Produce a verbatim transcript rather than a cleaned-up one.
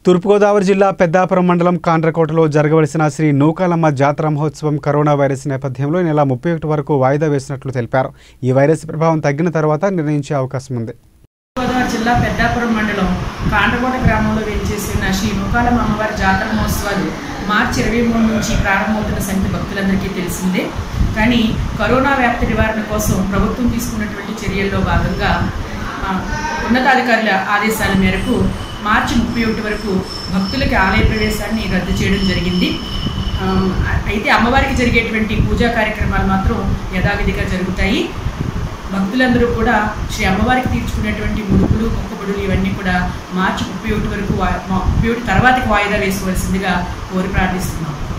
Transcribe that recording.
తూర్పుగోదావరి జిల్లా పెద్దాపురం మండలం కాండ్రకోటలో జరగవలసిన శ్రీ నూకాలమ్మ జాతర మహోత్సవం కరోనా వైరస్ నేపథ్యంలో ఈ నెల ముప్పై ఒకటి వరకు వాయిదా వేసినట్లు తెలిపారు. ఈ వైరస్ ప్రభావం తగ్గిన తర్వాత నిర్ణయించే అవకాశం ఉంది. తూర్పుగోదావరి జిల్లా పెద్దాపురం మండలం కాండ్రకోట గ్రామంలో వేంచేసిన శ్రీ నూకాలమ్మ అమ్మవారి జాతర మహోత్సవాలు మార్చి ఇరవై మూడు నుంచి ప్రారంభమవుతున్న సంగతి భక్తులందరికీ తెలిసిందే. కానీ కరోనా వ్యాప్తి నివారణ కోసం ప్రభుత్వం తీసుకున్నటువంటి చర్యల్లో భాగంగా ఉన్నతాధికారుల ఆదేశాల మేరకు మార్చి ముప్పై ఒకటి వరకు భక్తులకి ఆలయ ప్రవేశాన్ని రద్దు చేయడం జరిగింది. అయితే అమ్మవారికి జరిగేటువంటి పూజా కార్యక్రమాలు మాత్రం యథావిధిగా జరుగుతాయి. భక్తులందరూ కూడా శ్రీ అమ్మవారికి తీర్చుకునేటువంటి ముడుపులు మొక్కుబడులు ఇవన్నీ కూడా మార్చి ముప్పై ఒకటి వరకు ముప్పై ఒకటి తర్వాతకి వాయిదా వేసుకోవాల్సిందిగా కోరి ప్రార్థిస్తున్నాం.